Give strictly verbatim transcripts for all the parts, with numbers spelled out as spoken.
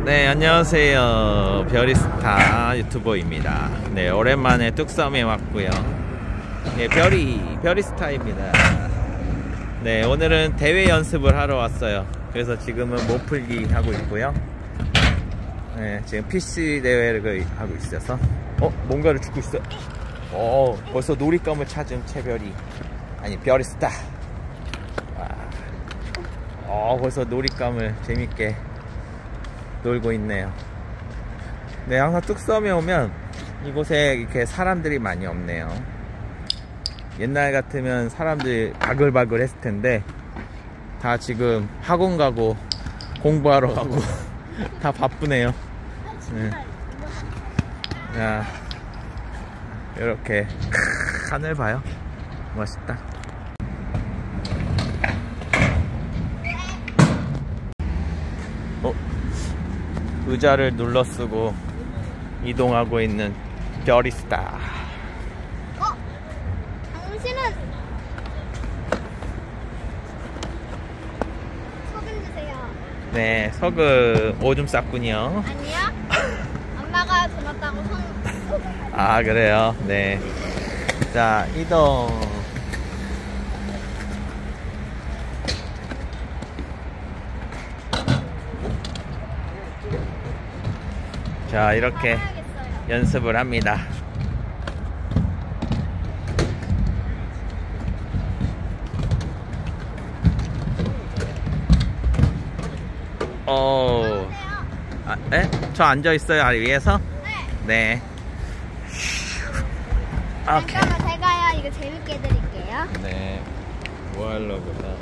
네, 안녕하세요. 별이스타 유튜버입니다. 네, 오랜만에 뚝섬에 왔고요. 네, 별이 별이스타입니다. 네, 오늘은 대회 연습을 하러 왔어요. 그래서 지금은 몸풀기 하고 있고요. 네, 지금 피씨 대회를 하고 있어서 어? 뭔가를 죽고 있어. 어, 벌써 놀잇감을 찾은 최별이, 아니 별이스타. 와. 어, 벌써 놀잇감을 재밌게 놀고 있네요. 네, 항상 뚝섬에 오면 이곳에 이렇게 사람들이 많이 없네요. 옛날 같으면 사람들이 바글바글 했을 텐데 다 지금 학원 가고 공부하러 가고 다 바쁘네요. 네. 야, 이렇게 하늘 봐요. 멋있다. 어? 의자를 눌러 쓰고 이동하고 있는 별이스타. 어? 당신은 소금 주세요. 네, 석은 오줌 쌌군요. 아니요. 엄마가 돈 없다고 손 소금. 아, 그래요? 네. 자, 이동. 자, 이렇게 연습을 합니다. 어, 아, 에? 저 앉아있어요, 아래 위에서? 네. 네. 오케이. 잠깐만, 제가요 이거 재밌게 해드릴게요. 네. 뭐 하려고?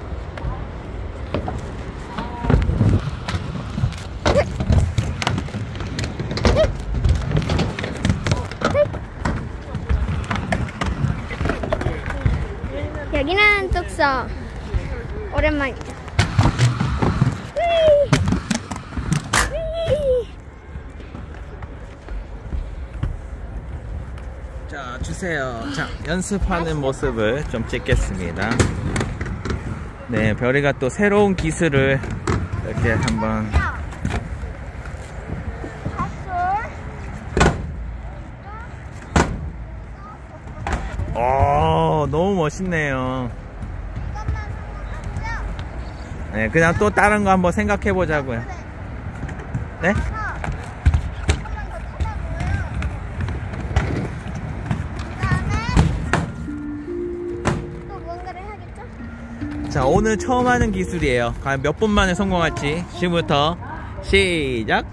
여기는 뚝섬. 오랜만이죠. 자, 주세요. 자, 연습하는 모습을 좀 찍겠습니다. 네, 별이가 또 새로운 기술을 이렇게 한번. 오, 너무 멋있네요. 네, 그냥 또 다른 거 한번 생각해 보자고요. 네? 자, 오늘 처음 하는 기술이에요. 과연 몇 분 만에 성공할지. 지금부터 시작!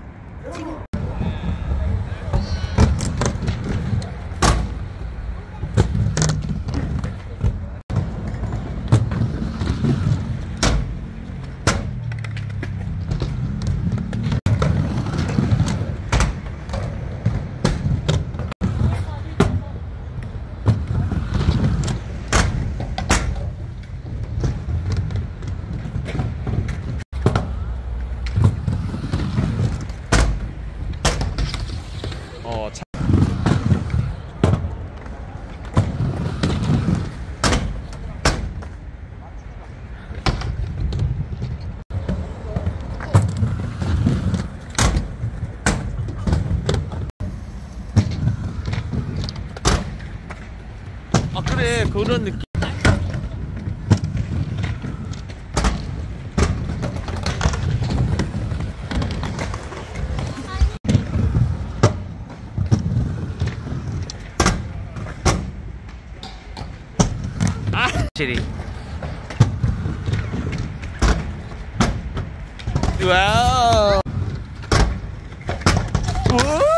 어, 참. 아, 그래, 그런 느낌. 확실히. 와우. 오!